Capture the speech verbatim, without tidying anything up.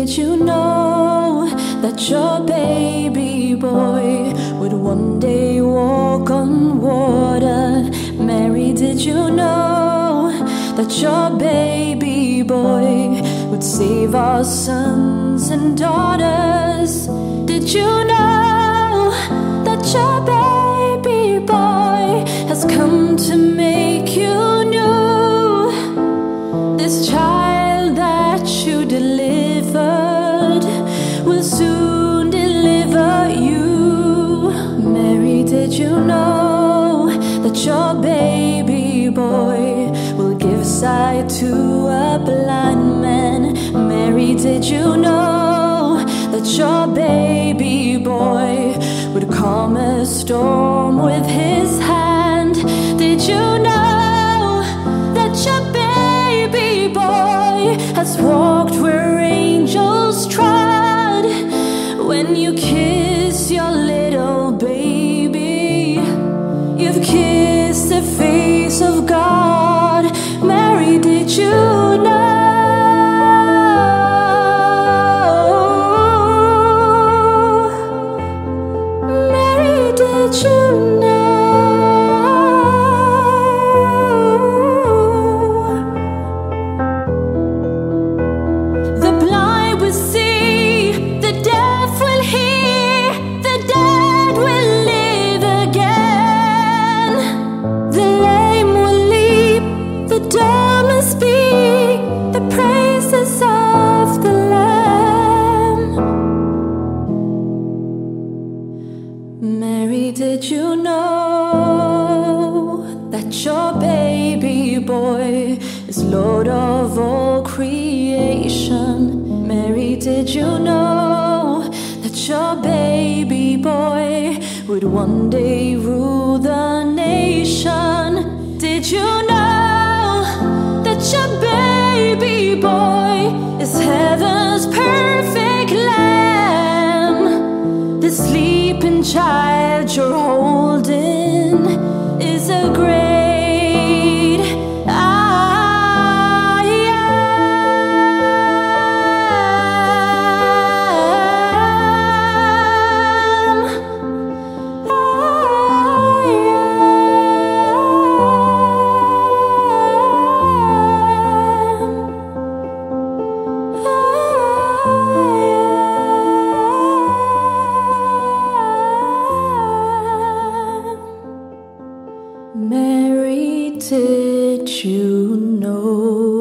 did you know that your baby boy would one day walk on water? Mary, did you know that your baby boy would save our sons and daughters? Did you know that your baby boy has come to make you new? This child that you delivered will soon deliver you. Mary, did you know that your baby boy will give sight to a blind man? Mary, did you know that your baby boy would calm a storm with his hand? Did you know that your baby boy has walked where angels trod? When you kiss your little baby, you've kissed the face of God. Mary, did you know? Mary, did you know? The blind will see, the deaf will hear, the dead will live again. The lame will leap, the dumb will speak, the praises of the Lamb. Mary, did you know that your baby boy is Lord of all creation? Mary, did you know that your baby boy would one day rule the nation? Did you know that your baby boy is heaven's perfect lamb? The sleeping child you're holding is a great I am. I am. Mary, did you know?